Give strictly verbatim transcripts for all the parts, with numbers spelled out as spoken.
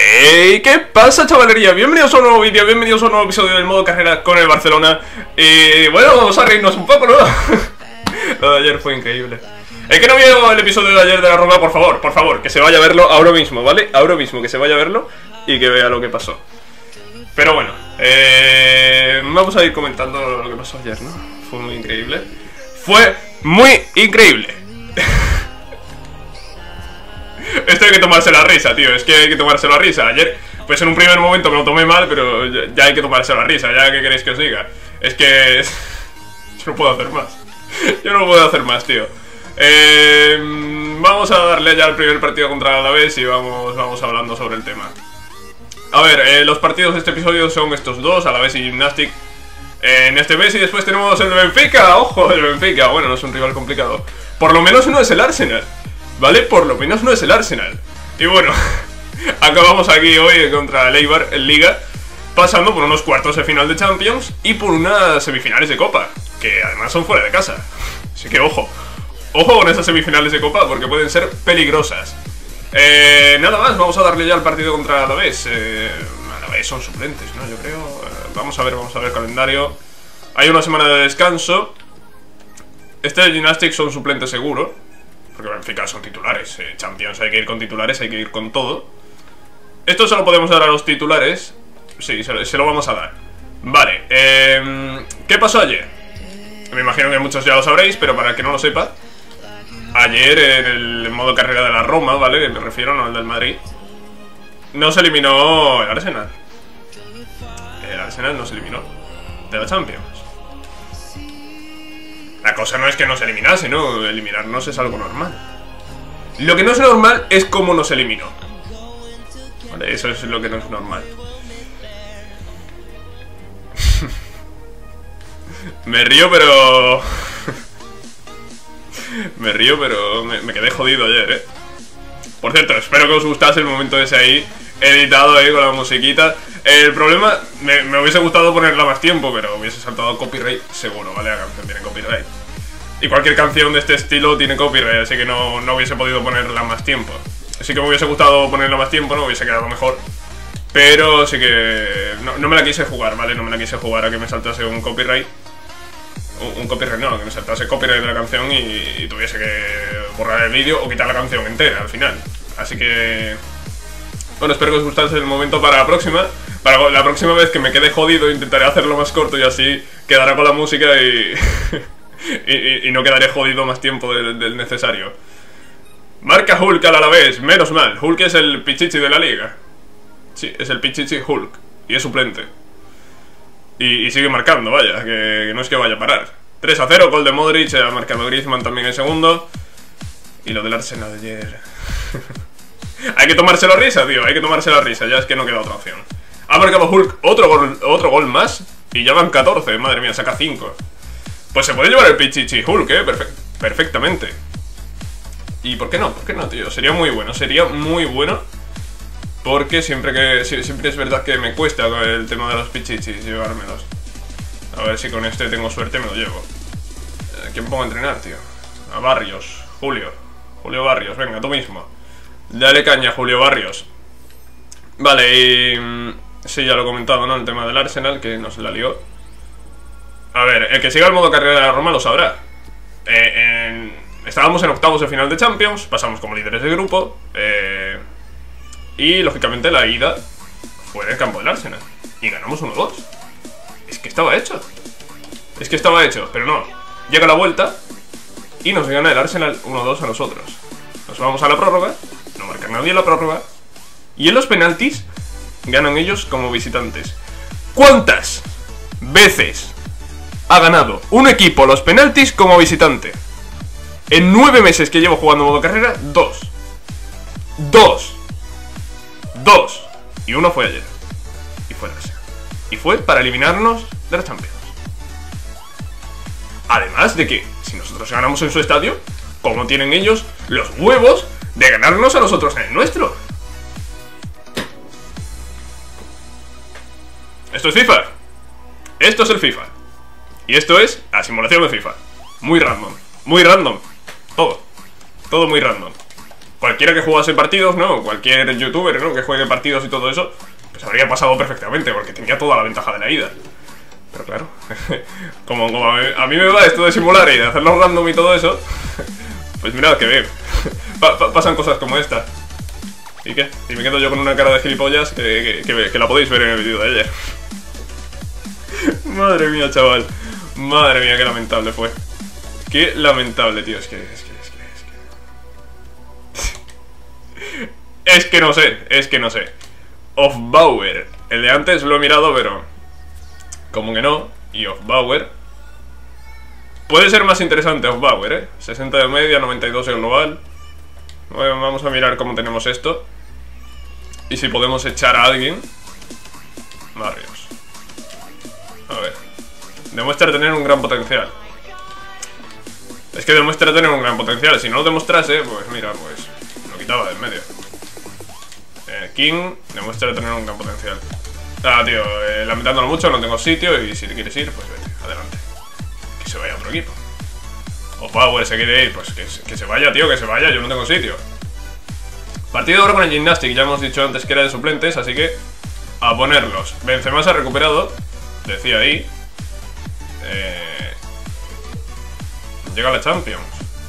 Hey, ¿qué pasa, chavalería? Bienvenidos a un nuevo vídeo, bienvenidos a un nuevo episodio del modo carrera con el Barcelona. Y bueno, vamos a reírnos un poco, ¿no? Lo de ayer fue increíble. El que no vio el episodio de ayer de la Roma, por favor, por favor, que se vaya a verlo ahora mismo, ¿vale? Ahora mismo, que se vaya a verlo y que vea lo que pasó. Pero bueno, eh, vamos a ir comentando lo que pasó ayer, ¿no? Fue muy increíble. Fue muy increíble. Esto hay que tomarse la risa, tío, es que hay que tomarse la risa. Ayer, pues en un primer momento me lo tomé mal, pero ya, ya hay que tomarse la risa. Ya, ¿qué queréis que os diga? Es que... yo no puedo hacer más. Yo no puedo hacer más, tío. eh, Vamos a darle ya al primer partido contra el Alavés y vamos, vamos hablando sobre el tema. A ver, eh, los partidos de este episodio son estos dos, Alavés y Gymnastic. eh, En este mes, y después tenemos el Benfica. Ojo, el Benfica, bueno, no es un rival complicado. Por lo menos no es el Arsenal, ¿vale? Por lo menos no es el Arsenal. Y bueno, acabamos aquí hoy contra el Eibar en Liga, pasando por unos cuartos de final de Champions y por unas semifinales de Copa, que además son fuera de casa. Así que ojo, ojo con esas semifinales de Copa, porque pueden ser peligrosas. eh, Nada más, vamos a darle ya al partido contra Alavés. eh, Alavés son suplentes, ¿no? Yo creo. eh, Vamos a ver, vamos a ver el calendario. Hay una semana de descanso. Este de Gymnastic son suplentes seguro, porque Benfica son titulares. eh, Champions hay que ir con titulares, hay que ir con todo. Esto se lo podemos dar a los titulares. Sí, se lo, se lo vamos a dar. Vale, eh, ¿qué pasó ayer? Me imagino que muchos ya lo sabréis, pero para el que no lo sepa, ayer en el modo carrera de la Roma, ¿vale? Me refiero, no al del Madrid, nos eliminó el Arsenal. El Arsenal nos eliminó de la Champions. La cosa no es que nos eliminase, ¿no? Eliminarnos es algo normal. Lo que no es normal es cómo nos eliminó. Vale, eso es lo que no es normal. Me río, pero... me río, pero me, me quedé jodido ayer, ¿eh? Por cierto, espero que os gustase el momento ese ahí, editado ahí con la musiquita. El problema, me, me hubiese gustado ponerla más tiempo, pero hubiese saltado copyright seguro, ¿vale? La canción tiene copyright. Y cualquier canción de este estilo tiene copyright, así que no, no hubiese podido ponerla más tiempo. Sí que me hubiese gustado ponerla más tiempo, no hubiese quedado mejor. Pero sí que... No, no me la quise jugar, ¿vale? No me la quise jugar a que me saltase un copyright. Un, un copyright no, que me saltase copyright de la canción y, y tuviese que borrar el vídeo o quitar la canción entera al final. Así que... bueno, espero que os gustase el momento para la próxima. Para la próxima vez que me quede jodido intentaré hacerlo más corto y así quedará con la música y... y, y, y no quedaré jodido más tiempo del, del necesario. Marca Hulk al Alavés, menos mal. Hulk es el pichichi de la liga. Sí, es el pichichi Hulk. Y es suplente. Y, y sigue marcando, vaya, que, que no es que vaya a parar. tres a cero, gol de Modric, ha marcado Griezmann también en segundo. Y lo del Arsenal de ayer... hay que tomarse la risa, tío, hay que tomarse la risa, ya es que no queda otra opción. Ha marcado Hulk otro gol, otro gol más y ya van catorce, madre mía, saca cinco. Pues se puede llevar el pichichi Hulk, eh, Perfe perfectamente. ¿Y por qué no? ¿Por qué no, tío? Sería muy bueno, sería muy bueno. Porque siempre que siempre es verdad que me cuesta el tema de los pichichis llevármelos. A ver si con este tengo suerte, me lo llevo. ¿Quién pongo a entrenar, tío? A Barrios, Julio. Julio Barrios, venga, tú mismo. Dale caña, Julio Barrios. Vale, y... sí, ya lo he comentado, ¿no? El tema del Arsenal, que nos la lió. A ver, el que siga el modo carrera de la Roma lo sabrá. eh, en... Estábamos en octavos de final de Champions, pasamos como líderes de grupo. Eh... Y, lógicamente, la ida fue en el campo del Arsenal. Y ganamos uno dos. Es que estaba hecho. Es que estaba hecho, pero no. Llega la vuelta y nos gana el Arsenal uno dos a nosotros. Nos vamos a la prórroga. No marca nadie en la prórroga. Y en los penaltis ganan ellos como visitantes. ¿Cuántas veces ha ganado un equipo los penaltis como visitante? En nueve meses que llevo jugando modo carrera, dos. Dos. Dos. Y uno fue ayer. Y fue el Arsenal. Y fue para eliminarnos de la Champions. Además de que, si nosotros ganamos en su estadio, ¿cómo tienen ellos los huevos de ganarnos a nosotros en el nuestro? Esto es FIFA. Esto es el FIFA. Y esto es la simulación de FIFA. Muy random. Muy random. Todo. Todo muy random. cualquiera que jugase partidos, ¿no? Cualquier youtuber, ¿no? Que juegue partidos y todo eso, pues habría pasado perfectamente, porque tenía toda la ventaja de la ida. Pero claro, como, como a, mí, a mí me va esto de simular y de hacerlo random y todo eso, pues mirad que bien. Pa, pa, pasan cosas como esta. ¿Y qué? Y me quedo yo con una cara de gilipollas que, que, que, que la podéis ver en el vídeo de ayer. Madre mía, chaval. Madre mía, qué lamentable fue. Qué lamentable, tío. Es que, es que, es que, es que... Es que no sé, es que no sé. Offbauer. El de antes lo he mirado, pero... como que no. Y Offbauer... puede ser más interesante Offbauer, ¿eh? sesenta de media, noventa y dos de global. Bueno, vamos a mirar cómo tenemos esto. Y si podemos echar a alguien. Madre Dios. A ver. Demuestra tener un gran potencial. Es que demuestra tener un gran potencial. Si no lo demostrase, pues mira, pues lo quitaba del medio. eh, King demuestra tener un gran potencial. Ah, tío, eh, lamentándolo mucho, no tengo sitio. Y si te quieres ir, pues vete, adelante. Que se vaya a otro equipo. O Power se quiere ir, pues que, que se vaya, tío, que se vaya, yo no tengo sitio. Partido ahora con el Gymnastic, ya hemos dicho antes que era de suplentes, así que a ponerlos. Benzema se ha recuperado, decía ahí. eh, Llega la Champions.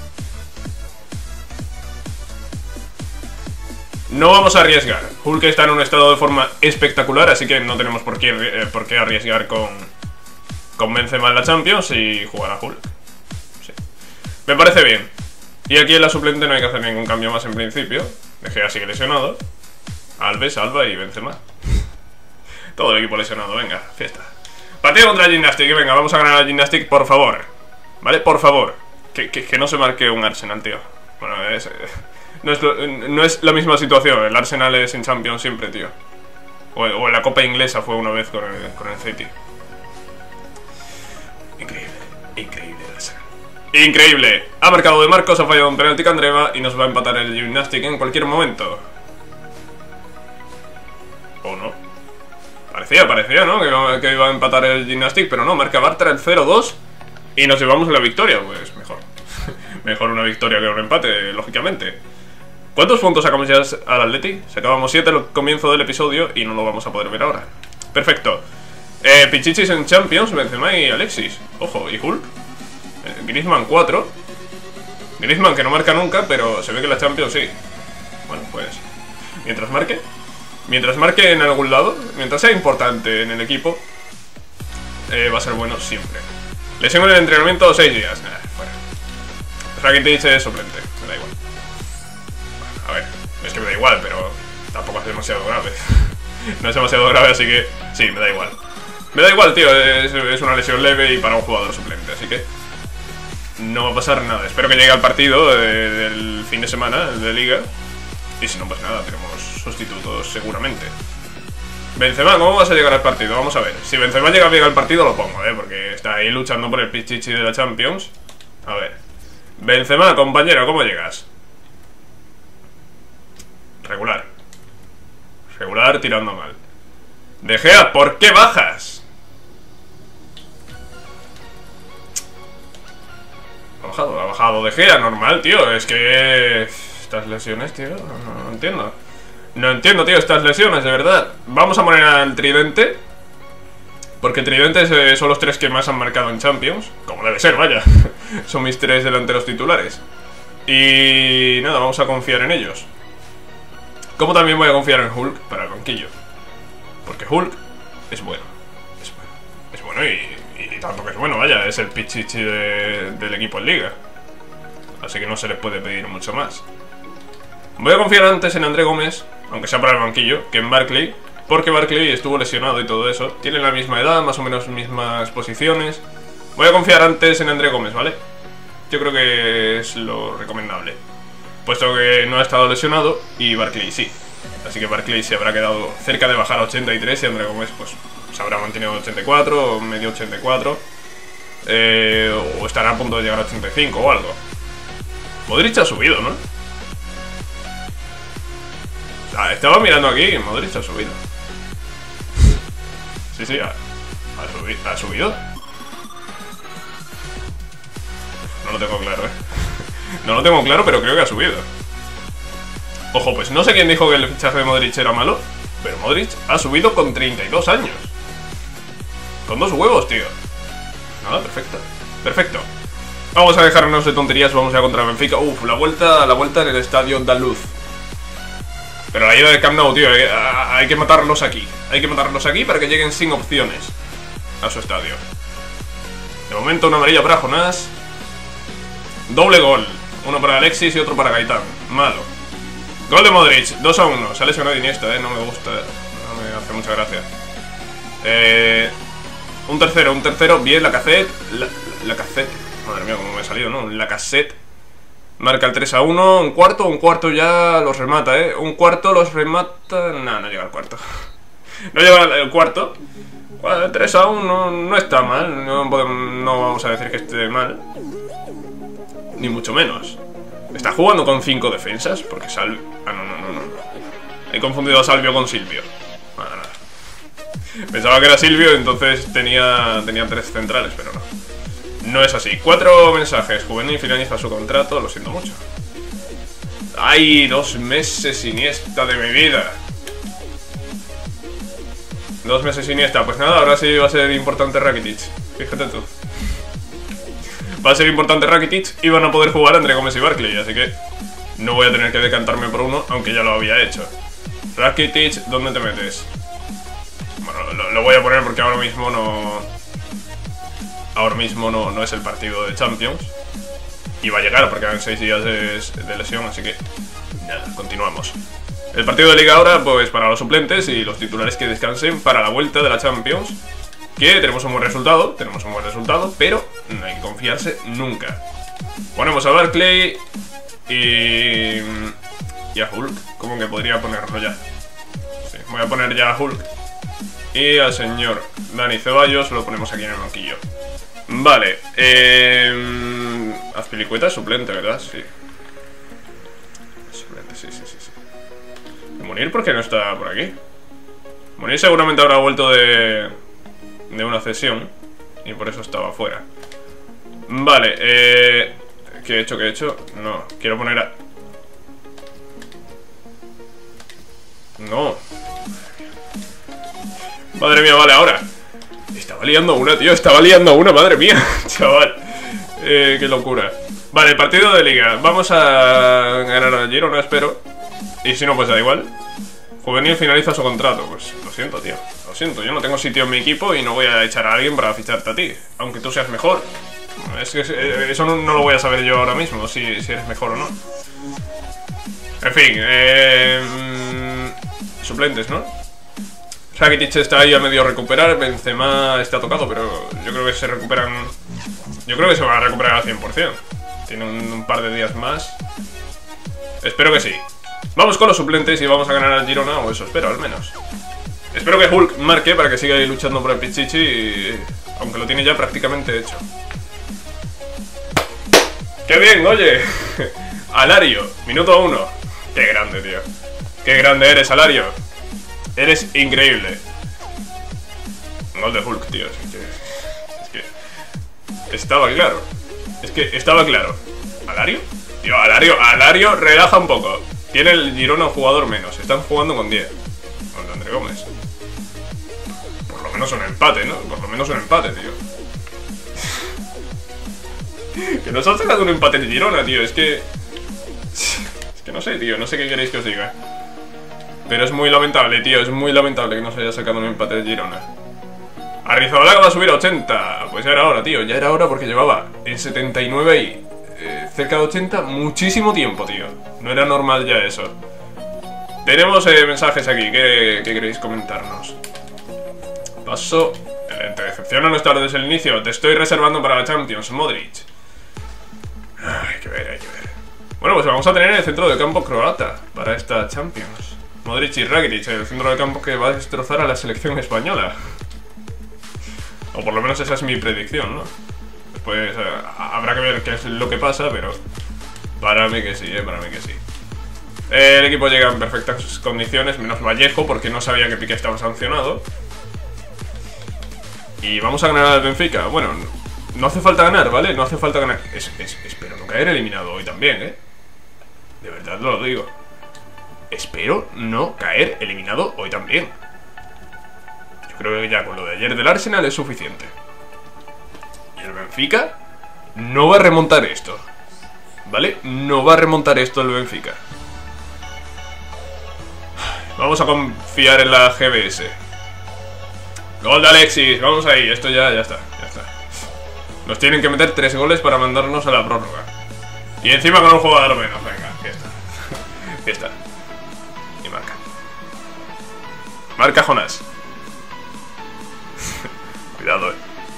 No vamos a arriesgar. Hulk está en un estado de forma espectacular, así que no tenemos por qué, eh, por qué arriesgar con, con Benzema en la Champions y jugar a Hulk. Sí. Me parece bien. Y aquí en la suplente no hay que hacer ningún cambio más en principio. De Gea sigue lesionado. Alves, Alba y Benzema. Todo el equipo lesionado, venga, fiesta. Partido contra el Gymnastic, venga, vamos a ganar al Gymnastic, por favor. ¿Vale? Por favor. Que, que, que no se marque un Arsenal, tío. Bueno, es, eh, no, es lo, no es la misma situación. El Arsenal es en Champions siempre, tío. O, o en la Copa Inglesa fue una vez con el, con el City. Increíble, increíble el Arsenal. Increíble. Ha marcado de Marcos, ha fallado un penalti Candreva y nos va a empatar el Gymnastic en cualquier momento. ¿O no? Parecía, parecía, ¿no? Que iba, que iba a empatar el Gymnastic, pero no, marca Bartra el cero dos y nos llevamos la victoria. Pues mejor. Mejor una victoria que un empate, lógicamente. ¿Cuántos puntos sacamos ya al Atleti? Sacábamos siete al comienzo del episodio y no lo vamos a poder ver ahora. Perfecto. eh, Pichichis en Champions, Benzema y Alexis. Ojo, ¿y Hulk? Griezmann cuatro. Griezmann que no marca nunca, pero se ve que la Champions sí. Bueno, pues mientras marque Mientras marque en algún lado, mientras sea importante en el equipo, eh, va a ser bueno siempre. Lesión en el entrenamiento, seis días. Nah, fuera. Rakitic es suplente, me da igual. A ver, es que me da igual, pero tampoco es demasiado grave. No es demasiado grave, así que sí, me da igual. Me da igual, tío, es, es una lesión leve y para un jugador suplente, así que no va a pasar nada. Espero que llegue al partido de, del fin de semana, el de Liga. Y si no, pues nada, tenemos sustitutos seguramente. Benzema, ¿cómo vas a llegar al partido? Vamos a ver. Si Benzema llega bien al partido, lo pongo, ¿eh? Porque está ahí luchando por el pichichi de la Champions. A ver. Benzema, compañero, ¿cómo llegas? Regular. Regular, tirando mal. De Gea, ¿por qué bajas? Ha bajado, ha bajado De Gea, normal, tío. Es que... estas lesiones, tío, no, no entiendo. No entiendo, tío, estas lesiones, de verdad. Vamos a poner al Tridente, porque Tridentes eh, son los tres que más han marcado en Champions. Como debe ser, vaya. Son mis tres delanteros titulares. Y nada, vamos a confiar en ellos. Como también voy a confiar en Hulk para el banquillo, porque Hulk es bueno. Es bueno, es bueno y, y tanto que es bueno, vaya. Es el pichichi de, del equipo en Liga. Así que no se les puede pedir mucho más. Voy a confiar antes en André Gómez, aunque sea para el banquillo, que en Barkley, porque Barkley estuvo lesionado y todo eso. Tienen la misma edad, más o menos mismas posiciones. Voy a confiar antes en André Gómez, ¿vale? Yo creo que es lo recomendable, puesto que no ha estado lesionado y Barkley sí. Así que Barkley se habrá quedado cerca de bajar a ochenta y tres y André Gómez pues se habrá mantenido en ochenta y cuatro o medio ochenta y cuatro. Eh, o estará a punto de llegar a ochenta y cinco o algo. Modric ha subido, ¿no? Ah, estaba mirando aquí y Modric ha subido. Sí, sí, ha, ha, subi ha subido. No lo tengo claro, eh. No lo tengo claro, pero creo que ha subido. Ojo, pues no sé quién dijo que el fichaje de Modric era malo, pero Modric ha subido con treinta y dos años. Con dos huevos, tío. Nada, perfecto. Perfecto. Vamos a dejarnos de tonterías, vamos a contra Benfica. Uf, la vuelta, la vuelta en el estadio andaluz. Pero la ida de Camp Nou, tío, hay, hay que matarlos aquí. Hay que matarlos aquí para que lleguen sin opciones a su estadio. De momento una amarilla para Jonás. Doble gol. Uno para Alexis y otro para Gaitán. Malo. Gol de Modric, dos a uno. Se ha lesionado Iniesta, eh, no me gusta, eh. No me hace mucha gracia. Eh... Un tercero, un tercero, bien, la cassette. La, la, la cassette. Madre mía, cómo me ha salido, ¿no? La cassette. Marca el tres a uno. Un cuarto, un cuarto ya los remata, ¿eh? Un cuarto los remata. Nah, no llega al cuarto. No llega al cuarto. tres a uno no está mal. No, podemos, no vamos a decir que esté mal. Ni mucho menos. Está jugando con cinco defensas. Porque Salvio. Ah, no, no, no, no. He confundido a Salvio con Silvio. Nada, nada. Pensaba que era Silvio, entonces tenía, tenía tres centrales, pero no. No es así. Cuatro mensajes. Juvenil finaliza su contrato, lo siento mucho. ¡Ay! Dos meses Iniesta de mi vida. Dos meses Iniesta. Pues nada, ahora sí va a ser importante Rakitic. Fíjate tú. Va a ser importante Rakitic y van a poder jugar André Gómez y Barkley, así que no voy a tener que decantarme por uno, aunque ya lo había hecho. Rakitic, ¿dónde te metes? Bueno, lo, lo voy a poner porque ahora mismo no... Ahora mismo no, no es el partido de Champions. Y va a llegar porque en seis días de, de lesión, así que... Nada, continuamos. El partido de Liga ahora, pues para los suplentes y los titulares que descansen para la vuelta de la Champions. Que tenemos un buen resultado, tenemos un buen resultado, pero no hay que confiarse nunca. Ponemos a Barkley y... Y a Hulk, como que podría ponerlo ya. Sí, voy a poner ya a Hulk. Y al señor Dani Ceballos lo ponemos aquí en el banquillo. Vale, eh... Azpilicueta, suplente, ¿verdad? Sí. Suplente, sí, sí, sí, sí. ¿Y Munir por qué no está por aquí? Munir seguramente habrá vuelto de... de una cesión y por eso estaba fuera. Vale, eh... ¿qué he hecho? ¿Qué he hecho? No, quiero poner a... No. Madre mía, vale, ahora. Estaba liando una, tío, estaba liando una, madre mía, chaval. Eh, qué locura. Vale, partido de liga. Vamos a ganar al Girona, espero. Y si no, pues da igual. Juvenil finaliza su contrato. Pues lo siento, tío. Lo siento, yo no tengo sitio en mi equipo y no voy a echar a alguien para ficharte a ti. Aunque tú seas mejor. Es que eso no, no lo voy a saber yo ahora mismo, si, si eres mejor o no. En fin, eh... suplentes, ¿no? Rakitic está ahí a medio recuperar, Benzema está tocado, pero yo creo que se recuperan... Yo creo que se va a recuperar al cien por cien. Tiene un, un par de días más. Espero que sí. Vamos con los suplentes y vamos a ganar al Girona, o eso espero al menos. Espero que Hulk marque para que siga ahí luchando por el Pichichi, y... aunque lo tiene ya prácticamente hecho. ¡Qué bien, oye! Alario, minuto uno. ¡Qué grande, tío! ¡Qué grande eres, Alario! Eres increíble. Gol de Hulk, tío. Es que, es que estaba claro. Es que estaba claro. ¿Alario? Tío, Alario, Alario, relaja un poco. Tiene el Girona un jugador menos. Están jugando con diez. Con André Gómez. Por lo menos un empate, ¿no? Por lo menos un empate, tío. Que nos han sacado un empate de Girona, tío. Es que... Es que no sé, tío. No sé qué queréis que os diga. Pero es muy lamentable, tío, es muy lamentable que no se haya sacado un empate de Girona. Arrizabalaga va a subir a ochenta. Pues ya era hora, tío, ya era hora porque llevaba en setenta y nueve y eh, cerca de ochenta muchísimo tiempo, tío. No era normal ya eso. Tenemos eh, mensajes aquí, ¿qué, ¿qué queréis comentarnos? Paso. Te decepciona no estar desde el inicio. Te estoy reservando para la Champions, Modric. Ay, hay que ver, hay que ver. Bueno, pues vamos a tener el centro de campo croata para esta Champions. Modric y Rakitic, el centro de campo que va a destrozar a la selección española. O por lo menos esa es mi predicción, ¿no? Después eh, habrá que ver qué es lo que pasa, pero para mí que sí, eh, para mí que sí. El equipo llega en perfectas condiciones, menos Vallejo, porque no sabía que Piqué estaba sancionado. Y vamos a ganar al Benfica. Bueno, no hace falta ganar, ¿vale? No hace falta ganar. Es, es, espero no caer eliminado hoy también, ¿eh? De verdad lo digo. espero no caer eliminado hoy también. Yo creo que ya con lo de ayer del Arsenal es suficiente. Y el Benfica no va a remontar esto, ¿vale? No va a remontar esto el Benfica. Vamos a confiar en la G B S. Gol de Alexis, vamos ahí, esto ya, ya está, ya está. Nos tienen que meter tres goles para mandarnos a la prórroga. Y encima con un jugador menos, venga, ya está. Ya está. Y marca. Marca Jonás. Cuidado, eh.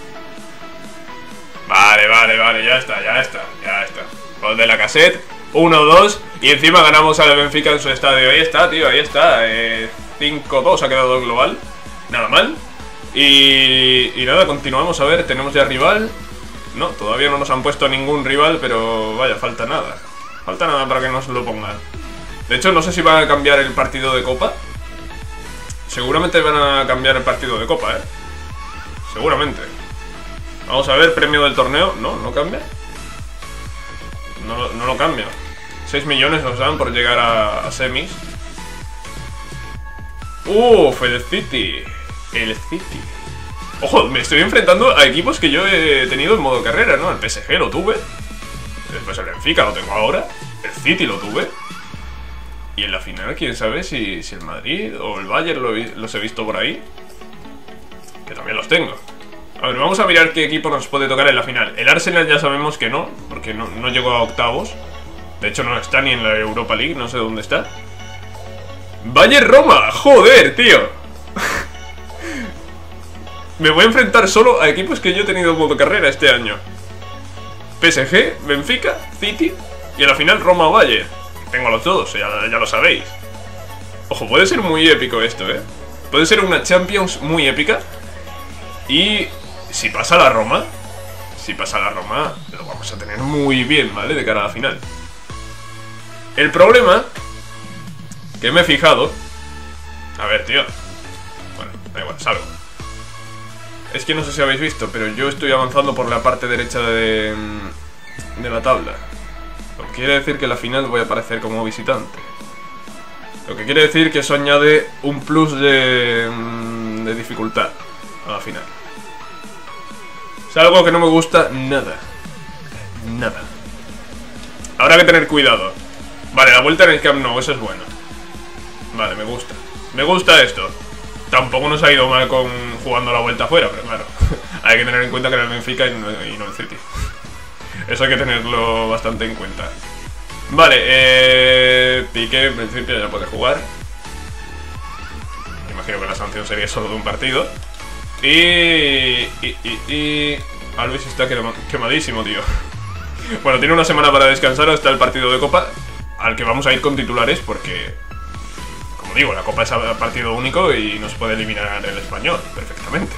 Vale, vale, vale, ya está, ya está, ya está. Gol de la cassette, uno dos. Y encima ganamos al Benfica en su estadio. Ahí está, tío, ahí está. eh, cinco dos ha quedado el global. Nada mal. Y, y nada, continuamos a ver, tenemos ya rival. No, todavía no nos han puesto ningún rival, pero vaya, falta nada. Falta nada para que nos lo pongan. De hecho, no sé si van a cambiar el partido de Copa. Seguramente van a cambiar el partido de Copa, eh. Seguramente. Vamos a ver, premio del torneo. No, no cambia. No, no lo cambia. seis millones nos dan por llegar a, a semis. Uff, el City. El City. Ojo, me estoy enfrentando a equipos que yo he tenido en modo carrera, ¿no? El P S G lo tuve. Después el Benfica lo tengo ahora. El City lo tuve. Y en la final, quién sabe si, si el Madrid o el Bayern lo, los he visto por ahí. Que también los tengo. A ver, vamos a mirar qué equipo nos puede tocar en la final. El Arsenal ya sabemos que no, porque no, no llegó a octavos. De hecho no está ni en la Europa League, no sé dónde está. Bayern Roma, joder, tío. Me voy a enfrentar solo a equipos que yo he tenido en modo carrera este año. P S G, Benfica, City y en la final Roma o Bayern. Tengo los dos, ya, ya lo sabéis. Ojo, puede ser muy épico esto, ¿eh? Puede ser una Champions muy épica. Y si pasa la Roma, si pasa la Roma, lo vamos a tener muy bien, ¿vale? De cara a la final. El problema que me he fijado... A ver, tío. Bueno, da igual, salgo. Es que no sé si habéis visto, pero yo estoy avanzando por la parte derecha de, de la tabla. Lo que quiere decir que en la final voy a aparecer como visitante. Lo que quiere decir que eso añade un plus de, de dificultad a la final. Es algo que no me gusta nada. Nada. Habrá que tener cuidado. Vale, la vuelta en el Camp Nou, eso es bueno. Vale, me gusta. Me gusta esto. Tampoco nos ha ido mal con jugando la vuelta afuera, pero claro, hay que tener en cuenta que era el Benfica y no, y no el City. Eso hay que tenerlo bastante en cuenta. Vale, eh, Piqué en principio ya puede jugar. Imagino que la sanción sería solo de un partido. Y... y, y, y Alves está quemadísimo, tío. Bueno, tiene una semana para descansar hasta el partido de Copa, al que vamos a ir con titulares porque... Como digo, la Copa es a partido único y nos puede eliminar el Español perfectamente.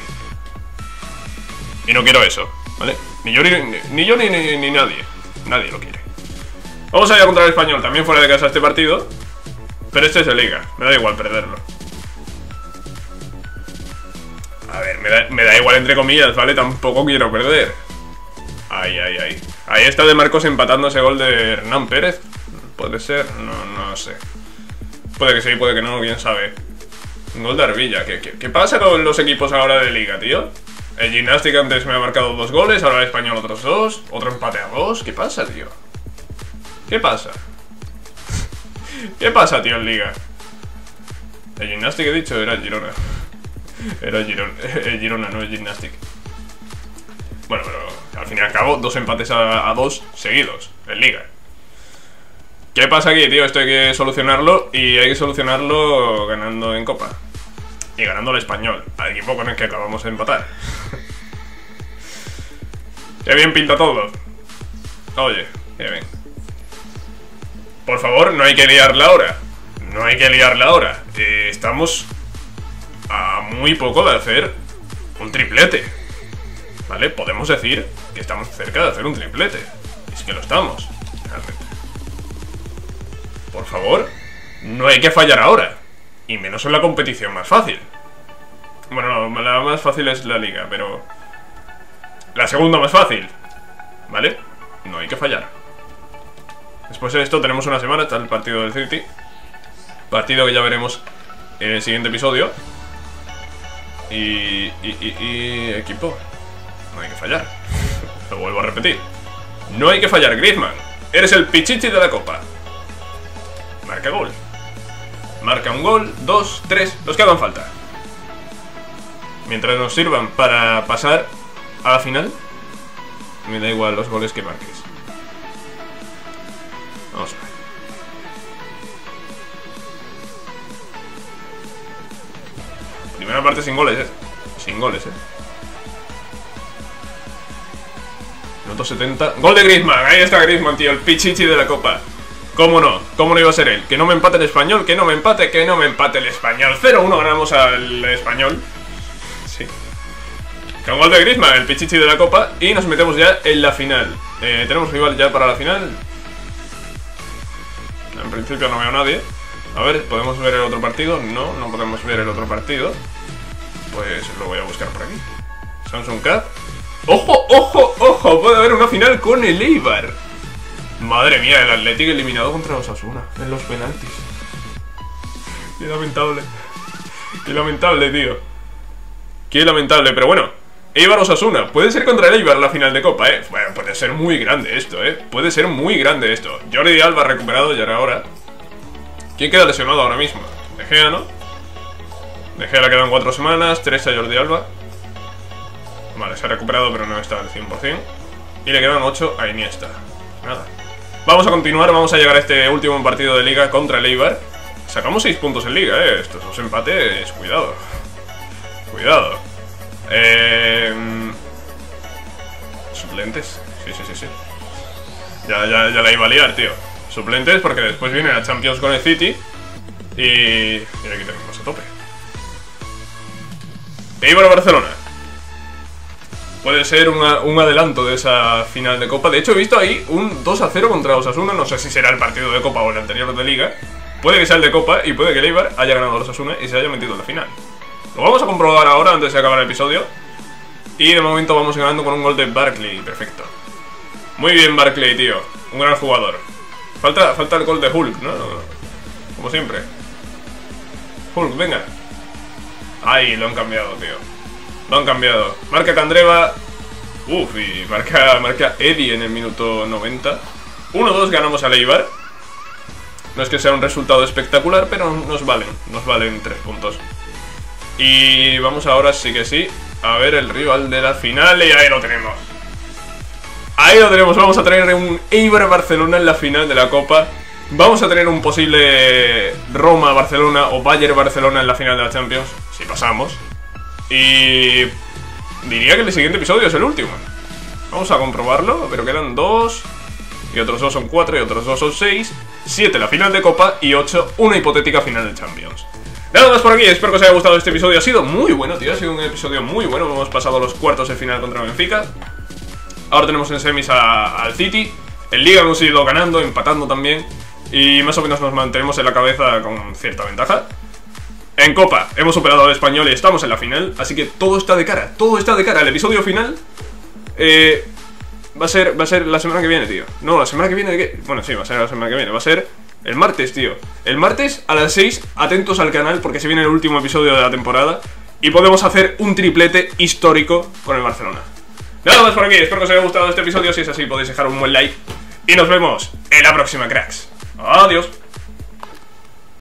Y no quiero eso, ¿vale? Ni yo ni, ni, yo, ni, ni, ni nadie. Nadie lo quiere. Vamos a ir a contra el Español, también fuera de casa este partido. Pero este es de Liga, me da igual perderlo. A ver, me da, me da igual entre comillas, ¿vale? Tampoco quiero perder. Ay, ay, ay. Ahí está De Marcos empatando ese gol de Hernán Pérez. ¿Puede ser? No, no sé. Puede que sí, puede que no, quién sabe. Un gol de Arvilla. ¿Qué, qué, ¿Qué pasa con los equipos ahora de Liga, tío? El Gimnàstic antes me ha marcado dos goles, ahora el Español otros dos. Otro empate a dos. ¿Qué pasa, tío? ¿Qué pasa? ¿Qué pasa, tío, en Liga? El Gimnàstic he dicho, era el Girona. Era el Girona, el Girona, no el Gimnàstic. Bueno, pero al fin y al cabo, dos empates a, a dos seguidos en Liga. ¿Qué pasa aquí, tío? Esto hay que solucionarlo y hay que solucionarlo ganando en Copa. Y ganando al Español, al equipo con el que acabamos de empatar. Qué bien pinta todo. Oye, qué bien. Por favor, no hay que liarla ahora. No hay que liarla ahora. Eh, estamos a muy poco de hacer un triplete. ¿Vale? Podemos decir que estamos cerca de hacer un triplete. Es que lo estamos, realmente. Por favor, no hay que fallar ahora. Y menos en la competición más fácil. Bueno, no, la más fácil es la Liga, pero... La segunda más fácil, ¿vale? No hay que fallar. Después de esto tenemos una semana hasta el partido del City. Partido que ya veremos en el siguiente episodio. Y, y, y, y equipo, no hay que fallar. Lo vuelvo a repetir. No hay que fallar, Griezmann. Eres el pichichi de la copa. Marca gol. Marca un gol, dos, tres, los que hagan falta. Mientras nos sirvan para pasar a la final, me da igual los goles que marques. Vamos a ver. Primera parte sin goles, eh. Sin goles, eh. Minuto setenta. Gol de Griezmann. Ahí está Griezmann, tío. El pichichi de la copa. ¿Cómo no? ¿Cómo no iba a ser él? Que no me empate el Español. Que no me empate. Que no me empate el Español. cero uno ganamos al Español. Sí. Con gol de Griezmann, el pichichi de la copa. Y nos metemos ya en la final. eh, Tenemos rival ya para la final. En principio no veo a nadie. A ver, ¿podemos ver el otro partido? No, no podemos ver el otro partido. Pues lo voy a buscar por aquí. Samsung Cup. ¡Ojo, ojo, ojo! Puede haber una final con el Eibar. Madre mía, el Athletic eliminado contra los Osasuna en los penaltis. Qué lamentable. Qué lamentable, tío. Qué lamentable, pero bueno. Eibar Osasuna. Puede ser contra el Eibar la final de Copa, eh. Bueno, puede ser muy grande esto, eh. Puede ser muy grande esto. Jordi Alba recuperado ya ahora. ¿Quién queda lesionado ahora mismo? De Gea, ¿no? De Gea le quedan cuatro semanas, tres a Jordi Alba. Vale, se ha recuperado pero no está al cien por cien. Y le quedan ocho a Iniesta. Nada. Vamos a continuar, vamos a llegar a este último partido de Liga contra el Eibar. Sacamos seis puntos en Liga, eh. Estos dos empates, cuidado. Cuidado. Eh... Suplentes. Sí, sí, sí, sí. Ya, ya, ya la iba a liar, tío. Suplentes porque después viene la Champions con el City. Y... y aquí tenemos a tope. Eibar Barcelona. Puede ser una, un adelanto de esa final de Copa. De hecho he visto ahí un dos a cero contra Osasuna. No sé si será el partido de Copa o el anterior de Liga. Puede que sea el de Copa y puede que el Eibar haya ganado a Osasuna y se haya metido en la final. Lo vamos a comprobar ahora antes de acabar el episodio. Y de momento vamos ganando con un gol de Barkley. Perfecto. Muy bien Barkley, tío. Un gran jugador. Falta, falta el gol de Hulk, ¿no? Como siempre. Hulk, venga. Ay, lo han cambiado, tío. Lo han cambiado. Marca Candreva. Uf, y marca, marca Eddie en el minuto noventa. uno dos ganamos al Eibar. No es que sea un resultado espectacular, pero nos valen. Nos valen tres puntos. Y vamos ahora, sí que sí, a ver el rival de la final. Y ahí lo tenemos. Ahí lo tenemos. Vamos a tener un Eibar-Barcelona en la final de la Copa. Vamos a tener un posible Roma-Barcelona o Bayern-Barcelona en la final de la Champions, si pasamos. Y diría que el siguiente episodio es el último. Vamos a comprobarlo, pero quedan dos. Y otros dos son cuatro, y otros dos son seis. Siete la final de Copa y ocho una hipotética final de Champions. Nada más por aquí, espero que os haya gustado este episodio. Ha sido muy bueno, tío, ha sido un episodio muy bueno. Hemos pasado los cuartos de final contra Benfica. Ahora tenemos en semis a, al City. En Liga hemos ido ganando, empatando también. Y más o menos nos mantenemos en la cabeza con cierta ventaja. En Copa hemos superado al Español y estamos en la final. Así que todo está de cara, todo está de cara. El episodio final eh, va a ser va a ser la semana que viene, tío. No, la semana que viene, ¿de qué? Bueno, sí, va a ser la semana que viene. Va a ser el martes, tío. El martes a las seis, atentos al canal porque se viene el último episodio de la temporada. Y podemos hacer un triplete histórico con el Barcelona. Nada más por aquí, espero que os haya gustado este episodio. Si es así, podéis dejar un buen like. Y nos vemos en la próxima, cracks. Adiós.